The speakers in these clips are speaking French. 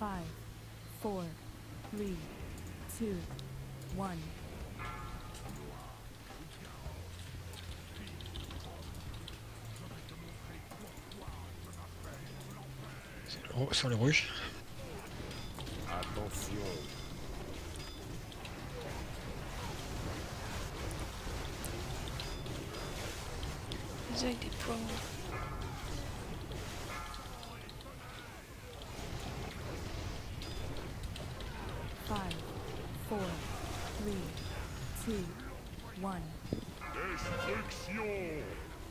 5, 4, 3, 2, 1. Sur le rouge. Attention. Ils ont avec des poids. 5, 4, 3, 2, 1. Destruction.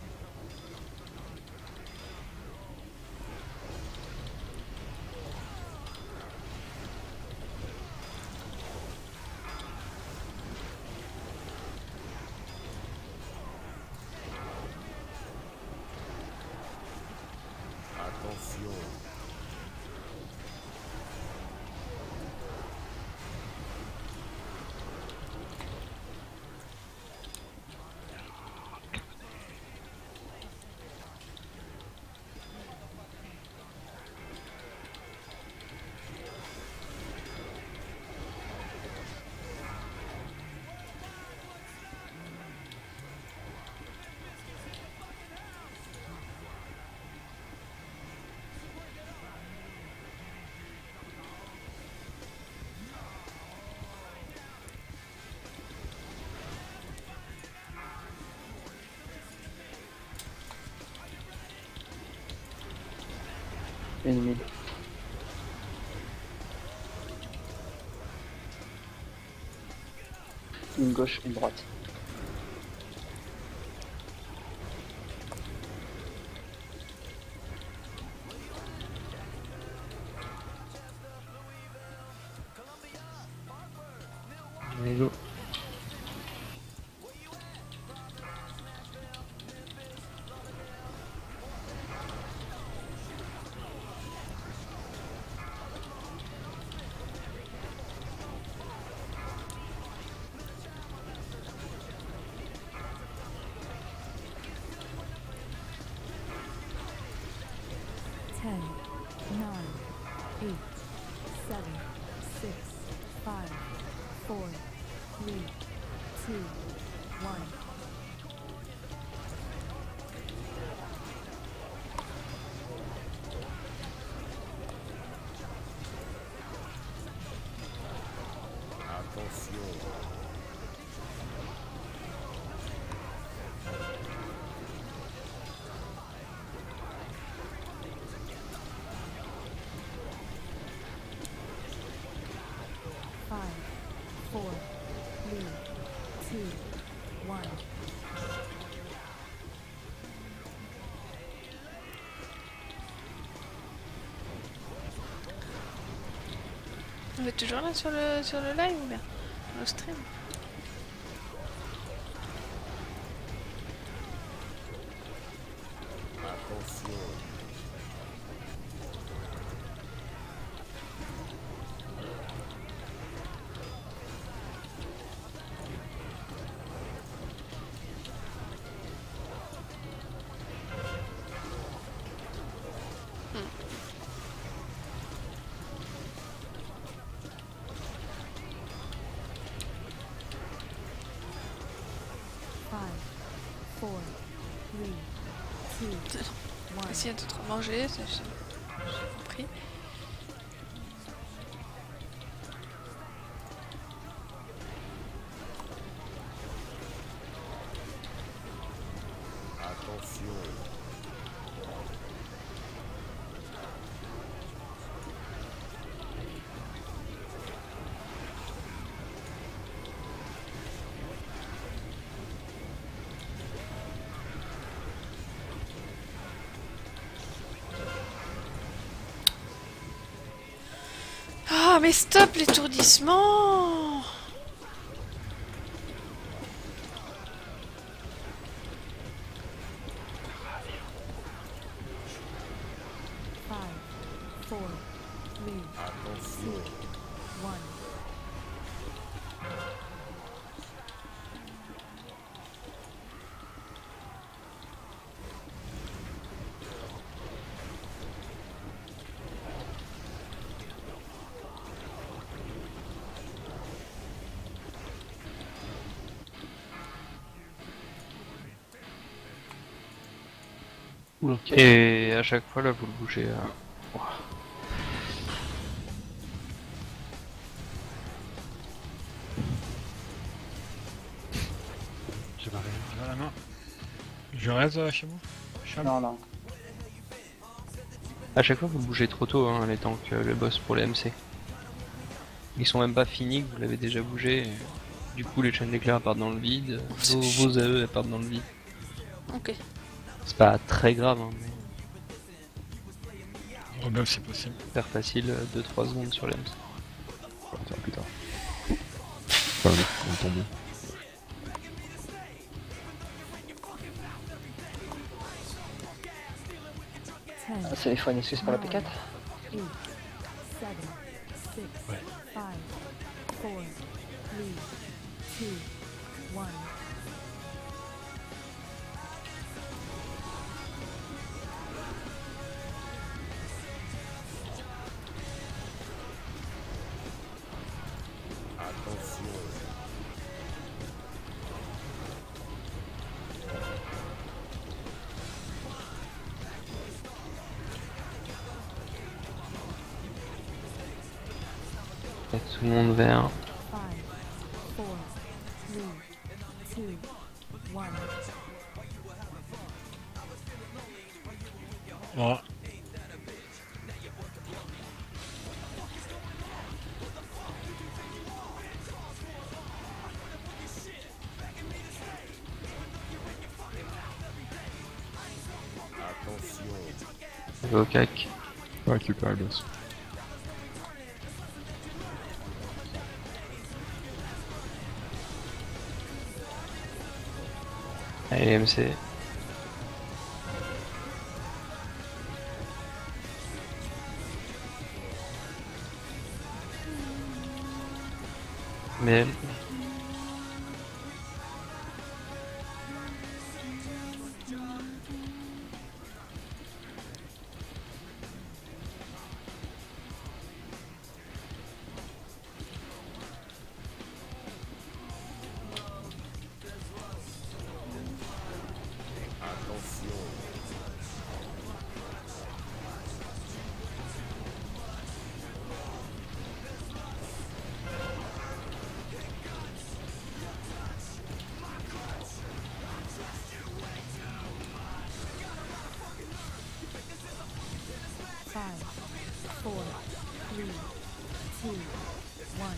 Attention. Ennemi. Une gauche, une droite. Allez, go. Ten, 9, 8, 7, 6, 5, 4, 3, 2, 1. Attention. Five, 4, 3, 2, 1. Vous êtes toujours là sur le live ou bien le stream? Attention. Five, 4, 3, 2, 1. Essayer de trop manger, j'ai compris. Attention. Ah mais stop l'étourdissement! Five, 4, 3, Attention. 2, 1. Ok. Et à chaque fois là vous le bougez. Ouah. J'ai pas rien. J'ai la main. Je reste chez moi. Charles. Non, non. À chaque fois vous le bougez trop tôt hein, les tanks, le boss pour les MC. Ils sont même pas finis, que vous l'avez déjà bougé. Et du coup les chaînes d'éclair partent dans le vide, vos AE elles partent dans le vide. Ok. C'est pas très grave hein, mais Rebuff c'est possible. faire facile 2-3 secondes sur les MC. On va plus tard. Enfin, on tombe. 10, Ah, c'est il faut une excuse pour la P4. 8, 7, 6, Ouais. 5, 4, 3, 2, 1. Attention. Mettre tout le monde vers. 5, 4, 3, 2, 1. Voilà. Attention. Je vais au cac. On récupère le boss. Allez MC. Mais Attention. Five, four, three, two, one.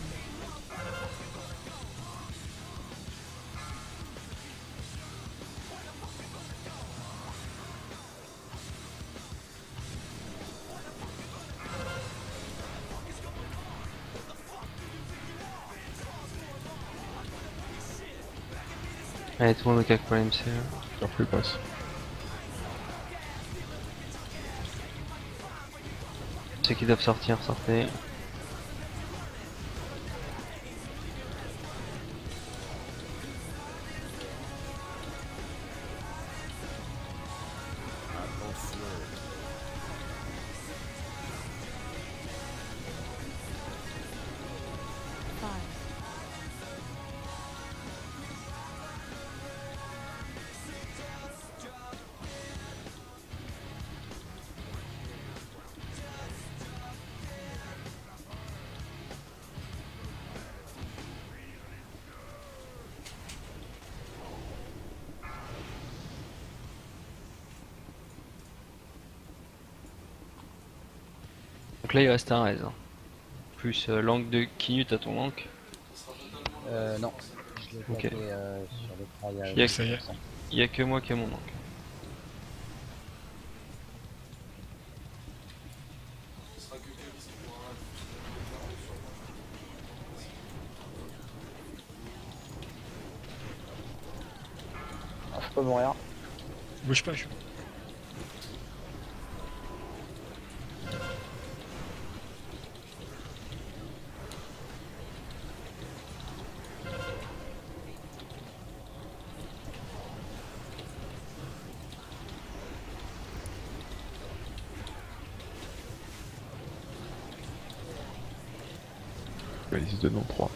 allez tout le monde au cac pour les MC. Faire plus passe. Ceux qui doivent sortir, sortez. Attention. Five, Donc là il reste un raise. Hein. Plus langue de Kinut à ton langue. Non, je l'ai Ok. tapé sur l'écran il y a Il y a- Ça y est. Il y a que moi qui ai mon langue. Ah, faut pas mourir. Bouge pas, je suis. Ils se donnent en 3.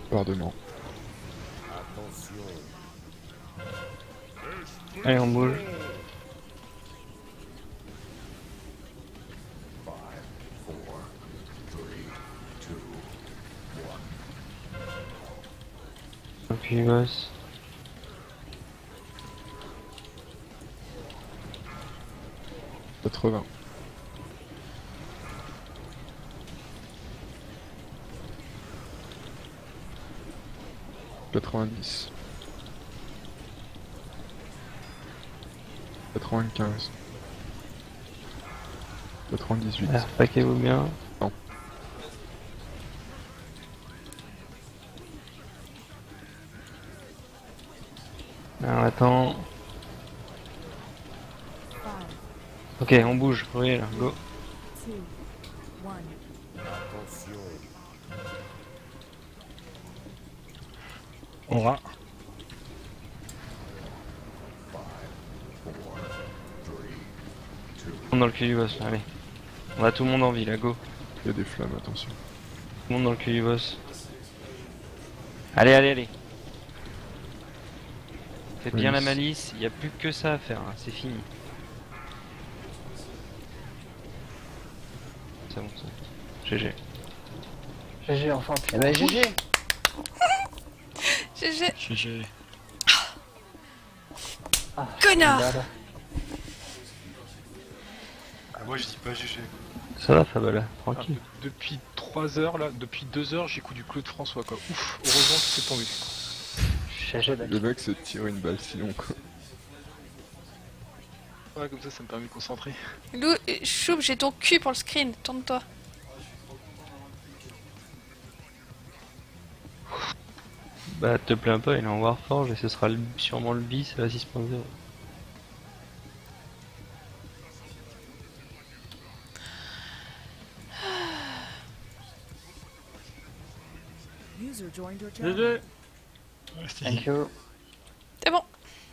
Bombardement. Allez, on bouge. Puis boss. « 80. « 90. 95. 98. Ah, paquez-vous bien. Non. Alors attends. 5, Ok, on bouge. Oui, là, go. 2, 1. Aura. On est dans le cul du boss, allez. On a tout le monde en vie, là, go. Il y a des flammes, attention. Tout le monde dans le cul du boss. Allez, allez, allez. Faites bien la malice, il n'y a plus que ça à faire, hein, c'est fini. C'est bon, ça. GG. GG, enfin, Eh putain. ben GG. GG, GG. connard. Merde. Ah, moi je dis pas GG. Ça va, Fabala, Ah, tranquille. depuis 3 heures là, depuis 2 heures j'écoute du Claude François quoi. Ouf, heureusement que c'est tombé. GG, mec. Le mec s'est tiré une balle sinon quoi. Ouais, comme ça me permet de concentrer. Lou, Choub, j'ai ton cul pour le screen, tourne-toi. Bah, te plains pas, il est en Warforge et ce sera sûrement le bis à la 6.0. User joined your channel. GG. Ouais, c'était Thank you. C'est bon.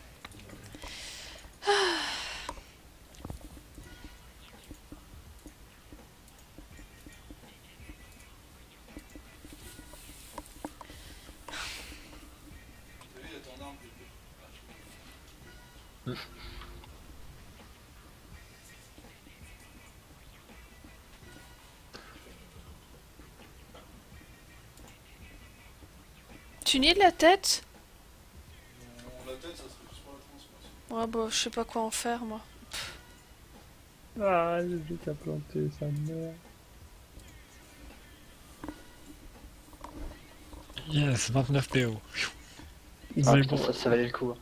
Tu nies de la tête? Ouais, bah, je sais pas quoi en faire, moi. Ah, j'ai qu'à planter sa mère. Yes, 29 PO. Ah, Mais putain, bon. ça valait le coup. Hein.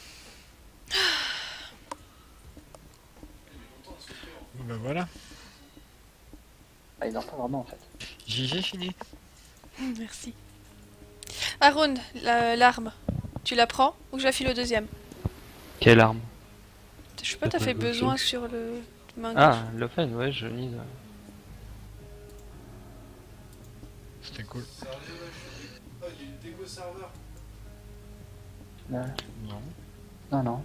Bah voilà. Ah, il dort pas vraiment en fait. GG fini. Merci. Haroun, l'arme. Tu la prends ou que je la file au deuxième? Quelle arme? Je sais pas, t'as T'as fait pas besoin bloqué. sur le main Ah, l'offen, ouais, je mise. C'était cool. Non, Non. non. non.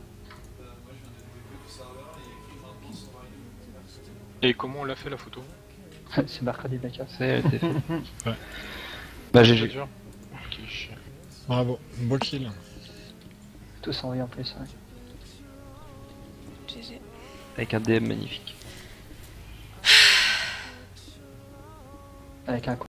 Et comment on l'a fait la photo? C'est mercredi de la casse. Ça y est, elle était faite. Ouais. Bah, C'est GG. dur. Ok, chien. Bravo. Beau kill. Tous en vie en plus. Ouais. GG. Avec un DM magnifique. Avec un